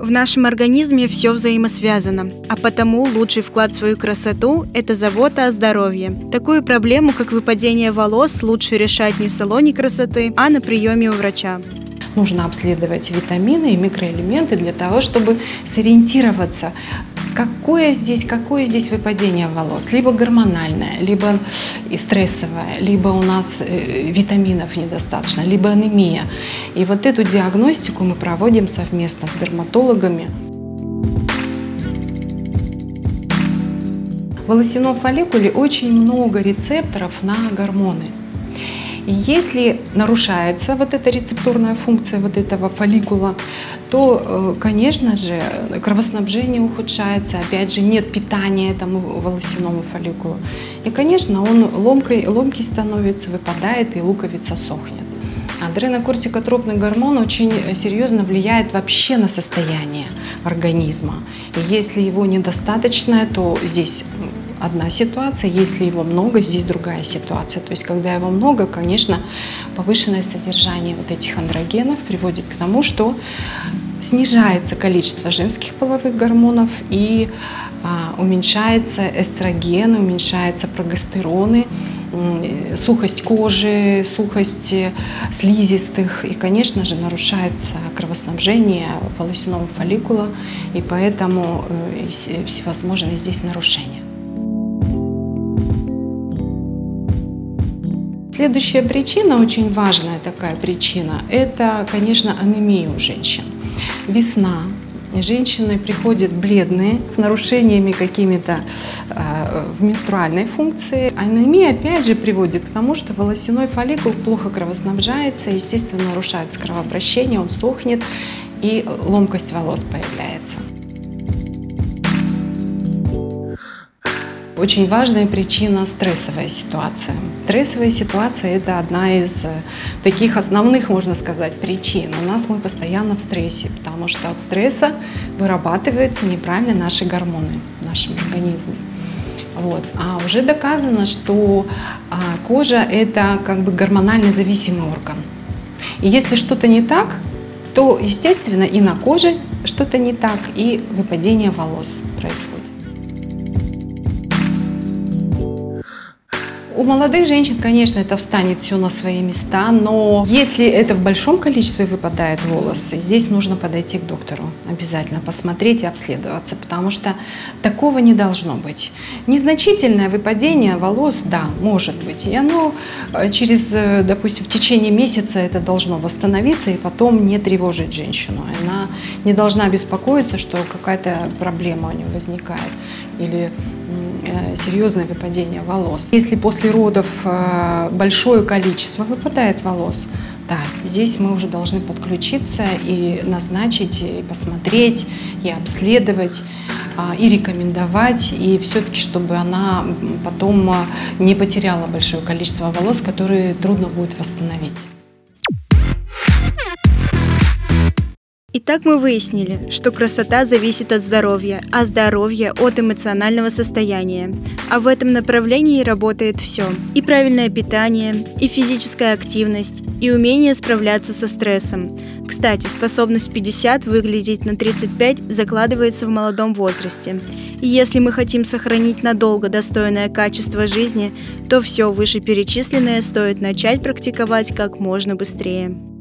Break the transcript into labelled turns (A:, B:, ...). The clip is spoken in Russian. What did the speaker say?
A: В нашем организме все взаимосвязано, а потому лучший вклад в свою красоту – это забота о здоровье. Такую проблему, как выпадение волос, лучше решать не в салоне красоты, а на приеме у врача.
B: Нужно обследовать витамины и микроэлементы для того, чтобы сориентироваться, какое здесь выпадение волос. Либо гормональное, либо и стрессовое, либо у нас витаминов недостаточно, либо анемия. И вот эту диагностику мы проводим совместно с дерматологами. В волосяном фолликуле очень много рецепторов на гормоны. И если нарушается вот эта рецепторная функция вот этого фолликула, то, конечно же, кровоснабжение ухудшается, опять же, нет питания этому волосяному фолликулу. И, конечно, он ломкий становится, выпадает, и луковица сохнет. Адренокортикотропный гормон очень серьезно влияет вообще на состояние организма. И если его недостаточно, то здесь одна ситуация, если его много, здесь другая ситуация. То есть, когда его много, конечно, повышенное содержание вот этих андрогенов приводит к тому, что снижается количество женских половых гормонов и уменьшается эстроген, уменьшается прогестероны, сухость кожи, сухость слизистых, и, конечно же, нарушается кровоснабжение волосяного фолликула, и поэтому всевозможные здесь нарушения. Следующая причина, очень важная такая причина, это, конечно, анемия у женщин. Весна. Женщины приходят бледные, с нарушениями какими-то в менструальной функции. Анемия, опять же, приводит к тому, что волосяной фолликул плохо кровоснабжается, естественно, нарушается кровообращение, он сохнет, и ломкость волос появляется. Очень важная причина – стрессовая ситуация. Стрессовая ситуация – это одна из таких основных, можно сказать, причин. У нас мы постоянно в стрессе, потому что от стресса вырабатываются неправильно наши гормоны в нашем организме. Вот. А уже доказано, что кожа – это как бы гормонально зависимый орган. И если что-то не так, то, естественно, и на коже что-то не так, и выпадение волос происходит. У молодых женщин, конечно, это встанет все на свои места, но если это в большом количестве выпадают волосы, здесь нужно подойти к доктору, обязательно посмотреть и обследоваться, потому что такого не должно быть. Незначительное выпадение волос, да, может быть, и оно допустим, в течение месяца это должно восстановиться и потом не тревожить женщину. Она не должна беспокоиться, что какая-то проблема у нее возникает или серьезное выпадение волос. Если после родов большое количество выпадает волос, да, здесь мы уже должны подключиться и назначить, и посмотреть, и обследовать, и рекомендовать, и все-таки, чтобы она потом не потеряла большое количество волос, которые трудно будет восстановить.
A: Итак, мы выяснили, что красота зависит от здоровья, а здоровье от эмоционального состояния. А в этом направлении работает все. И правильное питание, и физическая активность, и умение справляться со стрессом. Кстати, способность в 50 выглядеть на 35 закладывается в молодом возрасте. И если мы хотим сохранить надолго достойное качество жизни, то все вышеперечисленное стоит начать практиковать как можно быстрее.